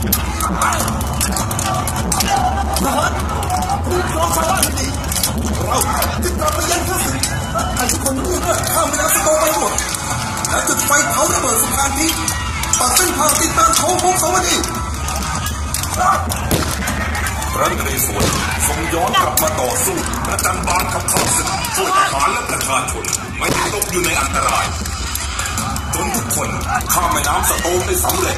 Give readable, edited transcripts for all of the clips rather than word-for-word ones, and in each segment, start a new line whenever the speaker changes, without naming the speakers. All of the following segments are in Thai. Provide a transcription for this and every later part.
ทหารคุ้มครองชาวบ้านให้ดีเราจะกลับไปยังข้าศึกให้ทุกคนรู้ว่าข้ามแม่น้ำสโตไปหมดและจุดไฟเผาระเบิดสะพานทิ้งตัดเส้นทางติดตามเขาพงศาวดีพระนเรศวรทรงย้อนกลับมาต่อสู้ประจันบานกับข้าศึกช่วยทหารและประชาชนไม่ให้ตกอยู่ในอันตรายจนทุกคนข้ามแม่น้ำสโตได้สำเร็จ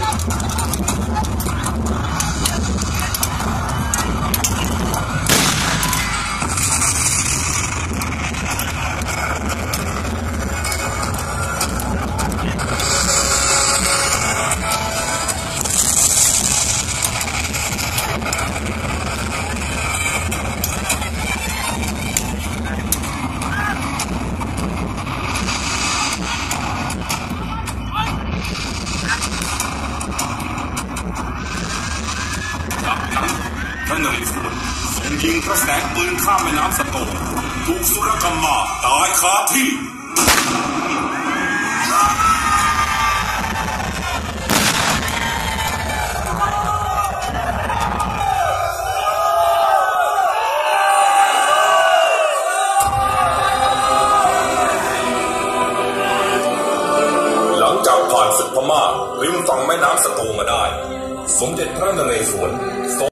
พระนเรศวรทรงยิงกระแสปืนข้ามแม่น้ำสโตถูกสุรกัมมาตายคาที่หลังจากผ่านศึกพม่าริมฝั่งแม่น้ำสโตมาได้สมเด็จพระนเรศวร